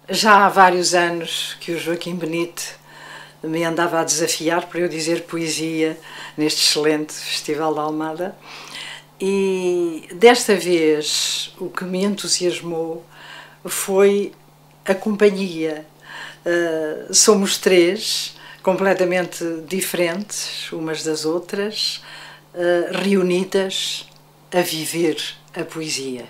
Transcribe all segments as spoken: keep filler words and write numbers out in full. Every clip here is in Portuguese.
Já há vários anos que o Joaquim Benite me andava a desafiar para eu dizer poesia neste excelente Festival da Almada, e desta vez o que me entusiasmou foi a companhia. Uh, somos três, completamente diferentes umas das outras, uh, reunidas a viver a poesia.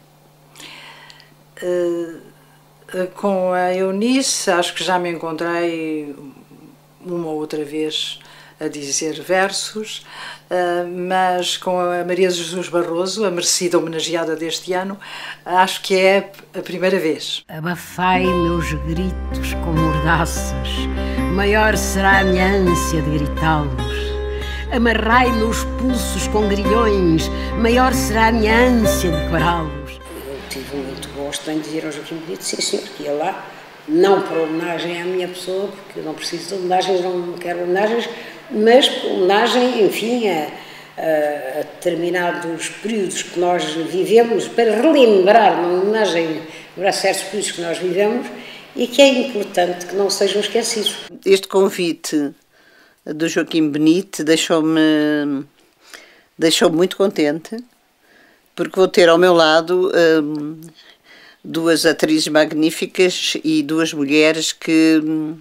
Uh, Com a Eunice, acho que já me encontrei uma ou outra vez a dizer versos, mas com a Maria Jesus Barroso, a merecida homenageada deste ano, acho que é a primeira vez. Abafai meus gritos com mordaças, maior será a minha ânsia de gritá-los. Amarrai meus pulsos com grilhões, maior será a minha ânsia de decorá-los. Tive muito gosto em dizer ao Joaquim Benite, sim senhor, que ia lá, não por homenagem à minha pessoa, porque eu não preciso de homenagens, não quero homenagens, mas por homenagem, enfim, a, a, a determinados períodos que nós vivemos, para relembrar, uma homenagem para certos períodos que nós vivemos, e que é importante que não sejam esquecidos. Este convite do Joaquim Benite deixou-me deixou-me muito contente, porque vou ter ao meu lado hum, duas atrizes magníficas e duas mulheres que,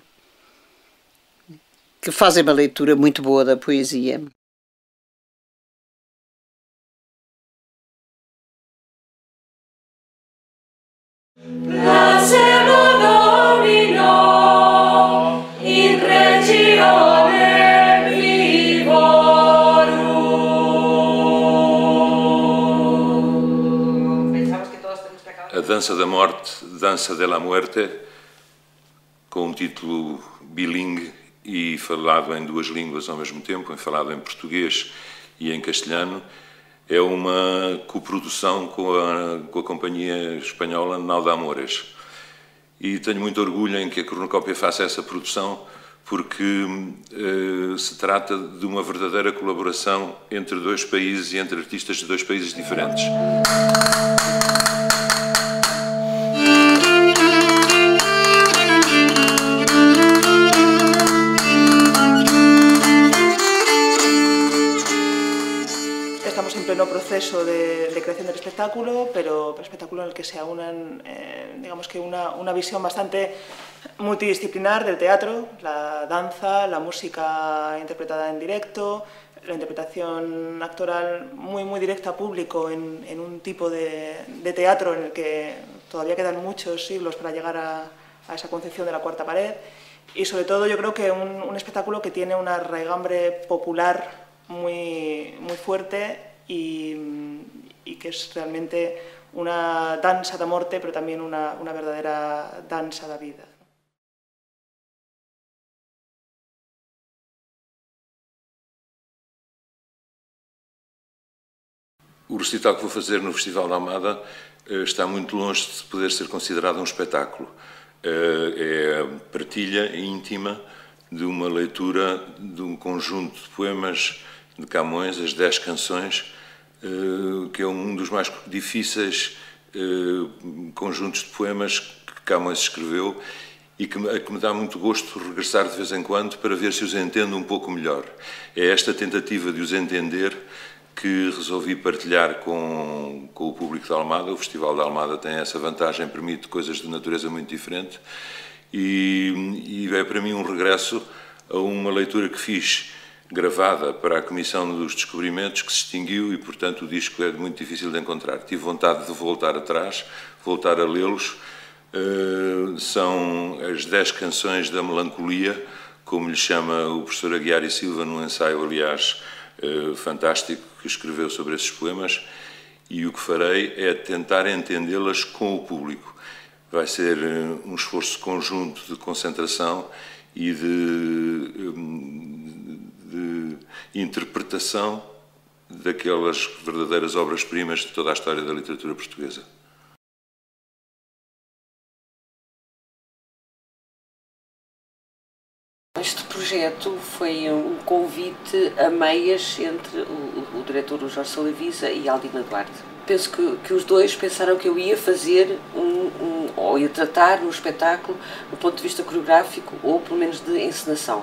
que fazem uma leitura muito boa da poesia. A Dança da Morte, Dança de la Muerte, com um título bilingue e falado em duas línguas ao mesmo tempo, falado em português e em castelhano, é uma coprodução com a, com a companhia espanhola Nau de Amores. E tenho muito orgulho em que a Cornucópia faça essa produção, porque eh, se trata de uma verdadeira colaboração entre dois países e entre artistas de dois países diferentes. Estamos en pleno proceso de, de creación del espectáculo, pero un espectáculo en el que se aunan, eh, digamos que una, una visión bastante multidisciplinar del teatro, la danza, la música interpretada en directo, la interpretación actoral muy, muy directa a público en, en un tipo de, de teatro en el que todavía quedan muchos siglos para llegar a, a esa concepción de la cuarta pared, y sobre todo yo creo que un, un espectáculo que tiene una raigambre popular muy, muy fuerte y, y que es realmente una danza da morte, pero también una, una verdadera danza da vida. O recital que vou fazer no Festival da Almada está muito longe de poder ser considerado um espetáculo. É a partilha íntima de uma leitura de um conjunto de poemas de Camões, as dez canções, que é um dos mais difíceis conjuntos de poemas que Camões escreveu e que me, que me dá muito gosto regressar de vez em quando para ver se os entendo um pouco melhor. É esta tentativa de os entender que resolvi partilhar com, com o público da Almada. O Festival da Almada tem essa vantagem, permite coisas de natureza muito diferente e, e é para mim um regresso a uma leitura que fiz gravada para a Comissão dos Descobrimentos, que se extinguiu e, portanto, o disco é muito difícil de encontrar. Tive vontade de voltar atrás, voltar a lê-los. Uh, são as dez canções da melancolia, como lhe chama o professor Aguiar e Silva, num ensaio, aliás, uh, fantástico, que escreveu sobre esses poemas, e o que farei é tentar entendê-las com o público. Vai ser uh, um esforço conjunto de concentração e de... Um, de interpretação daquelas verdadeiras obras-primas de toda a história da literatura portuguesa. Este projeto foi um convite a meias entre o, o diretor Jorge Salavisa e Aldina Duarte. Penso que, que os dois pensaram que eu ia fazer, um, um, ou ia tratar no espetáculo, do ponto de vista coreográfico, ou pelo menos de encenação.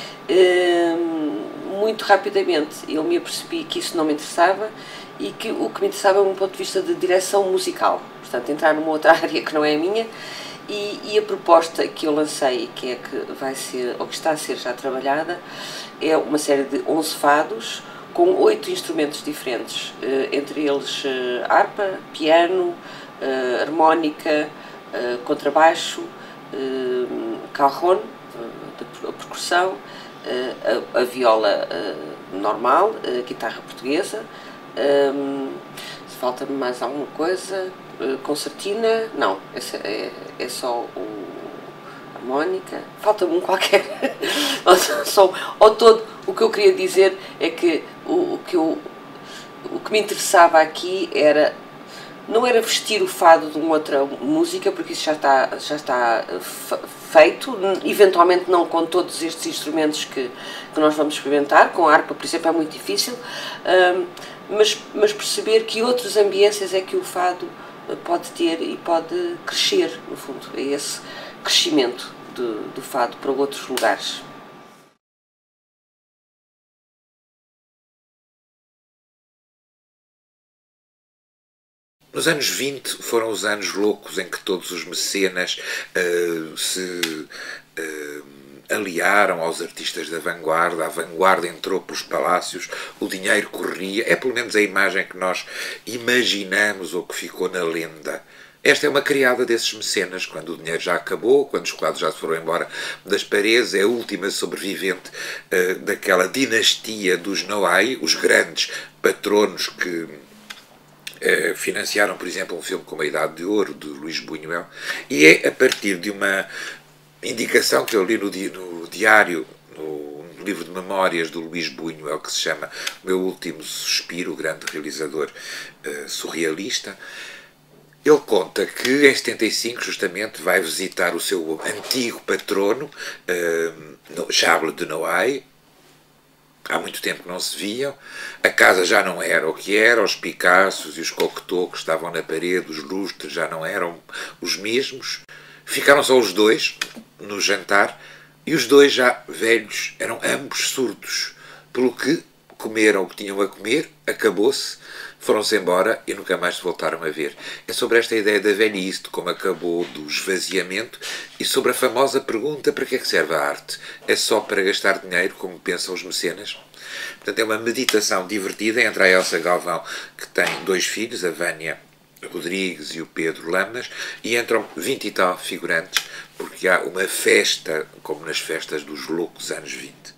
Um, muito rapidamente eu me apercebi que isso não me interessava e que o que me interessava era um ponto de vista de direção musical, portanto entrar numa outra área que não é a minha. E, e a proposta que eu lancei, que é que vai ser, ou que está a ser já trabalhada, é uma série de onze fados com oito instrumentos diferentes, entre eles harpa, piano, harmónica, contrabaixo, cajon, a percussão, a, a viola normal, a guitarra portuguesa. Falta-me mais alguma coisa? Concertina? Não, esse é, é só o harmónica. Falta-me um qualquer. Só, ao todo, o que eu queria dizer é que o, o, que eu, o que me interessava aqui era, não era vestir o fado de uma outra música, porque isso já está, já está feito, eventualmente não com todos estes instrumentos que, que nós vamos experimentar, com a harpa, por exemplo, é muito difícil, um, mas, mas perceber que outras ambiências é que o fado pode ter e pode crescer, no fundo, é esse crescimento do, do fado para outros lugares. Nos anos vinte foram os anos loucos em que todos os mecenas uh, se uh, aliaram aos artistas da vanguarda, a vanguarda entrou pelos palácios, o dinheiro corria, é pelo menos a imagem que nós imaginamos ou que ficou na lenda. Esta é uma criada desses mecenas, quando o dinheiro já acabou, quando os quadros já se foram embora das paredes, é a última sobrevivente uh, daquela dinastia dos Noai, os grandes patronos que Uh, financiaram, por exemplo, um filme como A Idade de Ouro, de Luís Buñuel, e é a partir de uma indicação que eu li no, di no diário, no, no livro de memórias do Luís Buñuel, que se chama O Meu Último Suspiro, o grande realizador uh, surrealista. Ele conta que em setenta e cinco, justamente, vai visitar o seu antigo patrono, uh, Charles de Noailles. Há muito tempo que não se viam, a casa já não era o que era, os Picassos e os Cocteau que estavam na parede, os lustres já não eram os mesmos, ficaram só os dois no jantar, e os dois já velhos, eram ambos surdos, pelo que comeram o que tinham a comer, acabou-se, foram-se embora e nunca mais se voltaram a ver. É sobre esta ideia da velhice, de como acabou, do esvaziamento, e sobre a famosa pergunta: para que é que serve a arte? É só para gastar dinheiro, como pensam os mecenas? Portanto, é uma meditação divertida entre a Elsa Galvão, que tem dois filhos, a Vânia Rodrigues e o Pedro Lamas, e entram vinte e tal figurantes, porque há uma festa, como nas festas dos loucos anos vinte.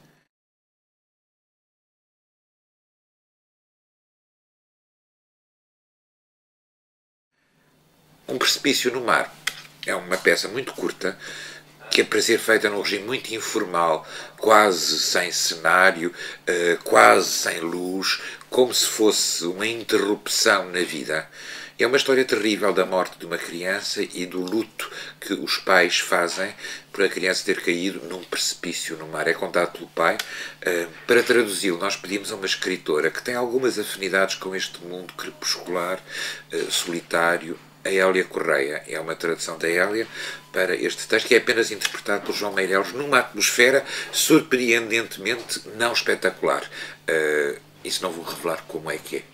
Um Precipício no Mar é uma peça muito curta, que é para ser feita num regime muito informal, quase sem cenário, quase sem luz, como se fosse uma interrupção na vida. É uma história terrível da morte de uma criança e do luto que os pais fazem por a criança ter caído num precipício no mar. É contado pelo pai. Para traduzi-lo, nós pedimos a uma escritora que tem algumas afinidades com este mundo crepuscular, solitário, a Hélia Correia. É uma tradução da Hélia para este texto, que é apenas interpretado por João Meireles numa atmosfera surpreendentemente não espetacular. Uh, isso não vou revelar como é que é.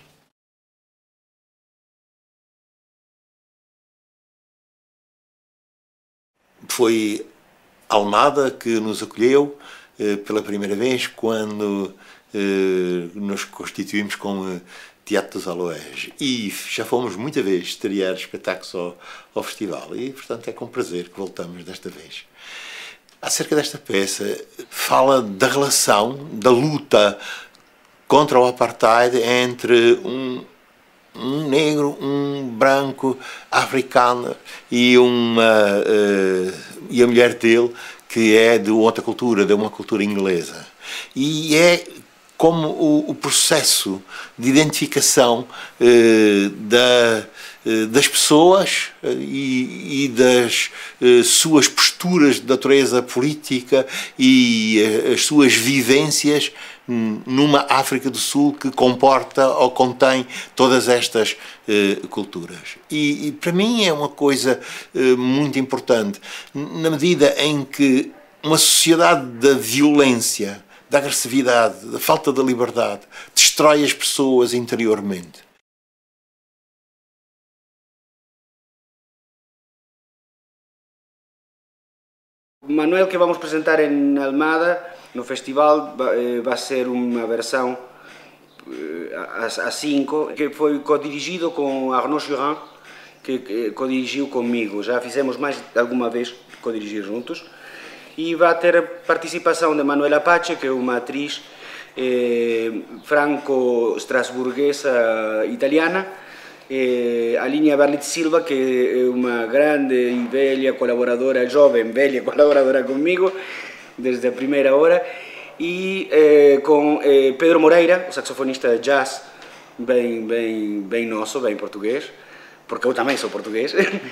Foi Almada que nos acolheu uh, pela primeira vez quando uh, nos constituímos como Teatro dos Aloés, e já fomos muita vez estrear espetáculos ao, ao festival, e portanto é com prazer que voltamos desta vez. Acerca desta peça, fala da relação, da luta contra o apartheid entre um, um negro, um branco, africano e, uma, uh, e a mulher dele, que é de outra cultura, de uma cultura inglesa. E é como o, o processo de identificação eh, da, das pessoas e, e das suas posturas de natureza política e as suas vivências numa África do Sul que comporta ou contém todas estas uh, culturas. E, e para mim é uma coisa uh, muito importante, na medida em que uma sociedade da violência, da agressividade, da falta de liberdade, destrói as pessoas interiormente. Manuel, que vamos apresentar em Almada, no festival, vai ser uma versão a cinco, que foi co-dirigido com Arnaud Jurin, que co-dirigiu comigo. Já fizemos mais de alguma vez co-dirigir juntos. E vai ter a participação de Manuela Pace, que é uma atriz eh, franco-estrasburguesa italiana, e a Linha Berlit Silva, que é uma grande e velha colaboradora, jovem, velha colaboradora comigo, desde a primeira hora, e eh, com eh, Pedro Moreira, o saxofonista de jazz, bem, bem, bem nosso, bem português, porque eu também sou português,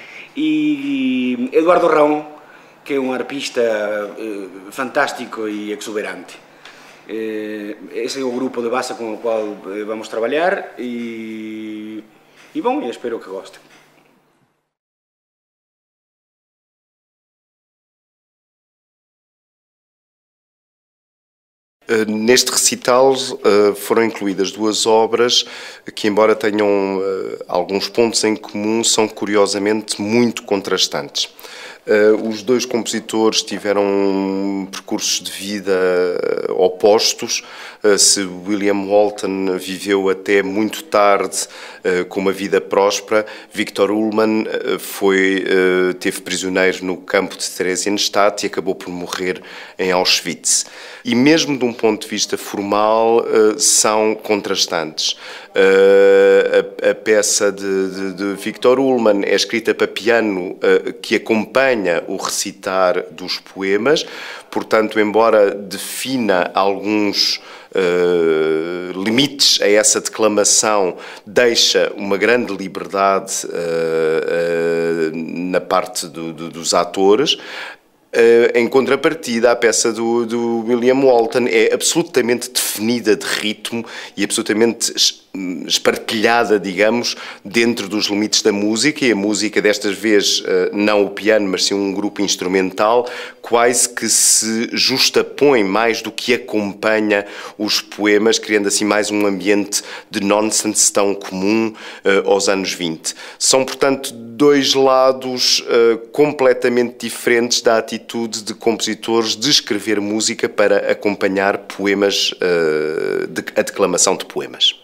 e Eduardo Raon, que é um arpista eh, fantástico e exuberante. Eh, esse é o grupo de base com o qual eh, vamos trabalhar e, e bom, eu espero que gostem. Neste recital foram incluídas duas obras que, embora tenham alguns pontos em comum, são curiosamente muito contrastantes. Os dois compositores tiveram percursos de vida opostos. Se William Walton viveu até muito tarde com uma vida próspera, Victor Ullmann foi, teve prisioneiro no campo de Theresienstadt e acabou por morrer em Auschwitz. E mesmo de um ponto de vista formal, são contrastantes. A, a peça de, de, de Victor Ullmann é escrita para piano, que acompanha o recitar dos poemas, portanto, embora defina alguns uh, limites a essa declamação, deixa uma grande liberdade uh, uh, na parte do, do, dos atores. Uh, em contrapartida, a peça do, do William Walton é absolutamente definida de ritmo e absolutamente espartilhada, digamos, dentro dos limites da música, e a música destas vezes, uh, não o piano, mas sim um grupo instrumental, quase que se justapõe mais do que acompanha os poemas, criando assim mais um ambiente de nonsense tão comum uh, aos anos vinte. São, portanto, dois lados uh, completamente diferentes da atitude de compositores de escrever música para acompanhar poemas, uh, de, a declamação de poemas.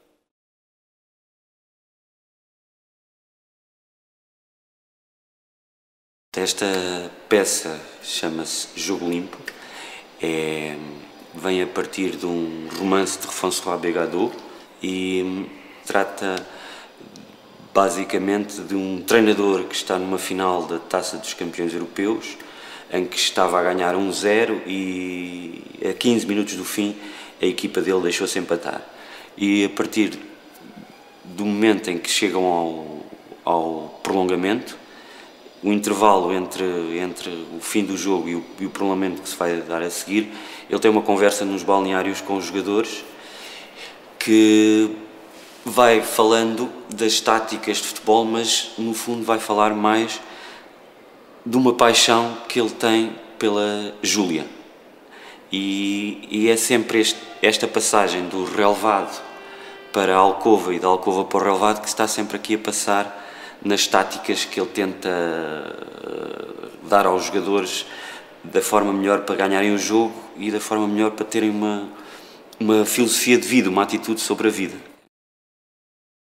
Esta peça chama-se Jogo Limpo, é, vem a partir de um romance de François Bégadot e trata basicamente de um treinador que está numa final da Taça dos Campeões Europeus, em que estava a ganhar um zero e a quinze minutos do fim a equipa dele deixou-se empatar. E a partir do momento em que chegam ao, ao prolongamento, o intervalo entre, entre o fim do jogo e o, e o prolongamento que se vai dar a seguir, ele tem uma conversa nos balneários com os jogadores que vai falando das táticas de futebol, mas no fundo vai falar mais de uma paixão que ele tem pela Júlia. E, e é sempre este, esta passagem do relevado para a alcova e da alcova para o relevado que está sempre aqui a passar nas táticas que ele tenta dar aos jogadores da forma melhor para ganharem o jogo e da forma melhor para terem uma, uma filosofia de vida, uma atitude sobre a vida.